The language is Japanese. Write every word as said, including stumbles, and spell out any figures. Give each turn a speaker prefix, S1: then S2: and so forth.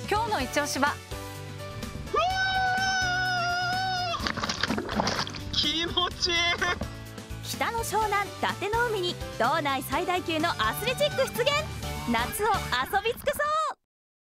S1: 今日の一押しは
S2: 気持ちいい。
S3: 北の湘南伊達の海に道内最大級のアスレチック出現。夏を遊び尽くそう。